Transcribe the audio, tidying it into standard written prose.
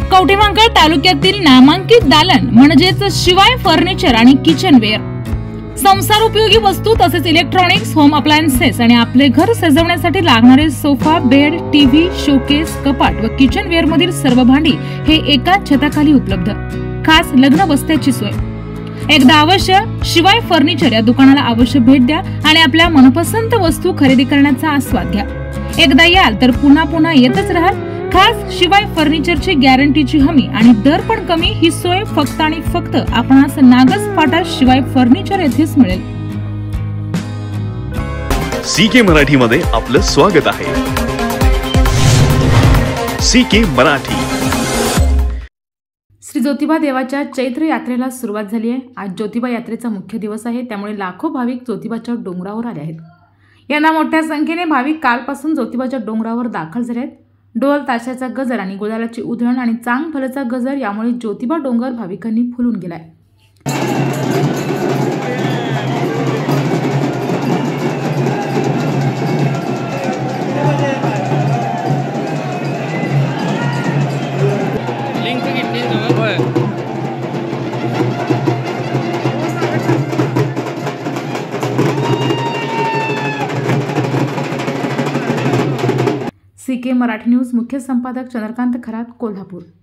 कवठेमहांकाळ तालुक्यातील नामांकित दालन म्हणजेच शिवाय फर्निचर आणि किचनवेअर, संसार उपयोगी वस्तू तसेच इलेक्ट्रॉनिक्स, होम अप्लायन्सेस आणि आपले घर सजवण्यासाठी लागणारे सोफा, बेड, टीव्ही, शोकेस, कपाट व किचनवेअर मधील सर्व भांडी हे एकाच छताखाली उपलब्ध. खास लग्न बसत्याची सोय. एकदा अवश्य शिवाय फर्निचर या दुकानाला अवश्य भेट द्या आणि आपल्या मनपसंत वस्तू खरेदी करण्याचा आस्वाद घ्या. एकदा याल तर पुन्हा पुन्हा येतच राहाल. खास शिवाय फर्निचरची गॅरंटीची हमी आणि दर पण कमी ही सोय फक्त आणि फक्त आपणास नागस फाटा शिवाय फर्निचर येथेच मिळेल. सीके मराठी मध्ये आपलं स्वागत आहे. सीके मराठी. श्री ज्योतिबा देवाच्या चैत्र यात्रेला सुरुवात झाली आहे. आज ज्योतिबा यात्रेचा मुख्य दिवस आहे, त्यामुळे लाखो भाविक ज्योतिबाच्या डोंगरावर आले आहेत. यंदा मोठ्या संख्येने भाविक कालपासून ज्योतिबाच्या डोंगरावर दाखल झाले आहेत. डोल ताशाचा गजर आणि गुलालाची उधळण आणि चांग फलचा गजर यामुळे ज्योतिबा डोंगर भाविकांनी फुलून गेलाय. सीके मराठी न्यूज मुख्य संपादक चंद्रकांत खरात, कोल्हापूर.